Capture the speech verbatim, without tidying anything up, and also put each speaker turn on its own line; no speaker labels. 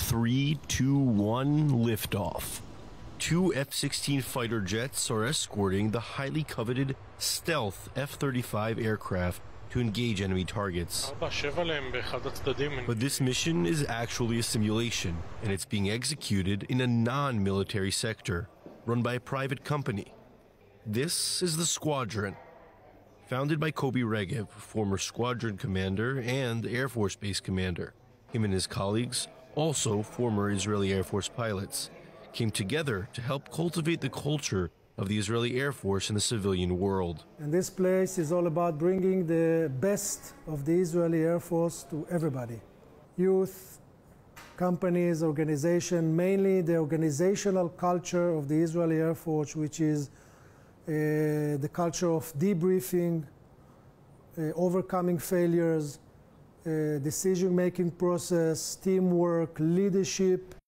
three, two, one, liftoff. Two F sixteen fighter jets are escorting the highly coveted stealth F thirty-five aircraft to engage enemy targets. But this mission is actually a simulation, and it's being executed in a non-military sector, run by a private company. This is the Squadron, founded by Kobi Regev, former Squadron commander and Air Force Base commander. Him and his colleagues, also former Israeli Air Force pilots, came together to help cultivate the culture of the Israeli Air Force in the civilian world.
And this place is all about bringing the best of the Israeli Air Force to everybody. Youth, companies, organization, mainly the organizational culture of the Israeli Air Force, which is uh, the culture of debriefing, uh, overcoming failures, uh, decision-making process, teamwork, leadership.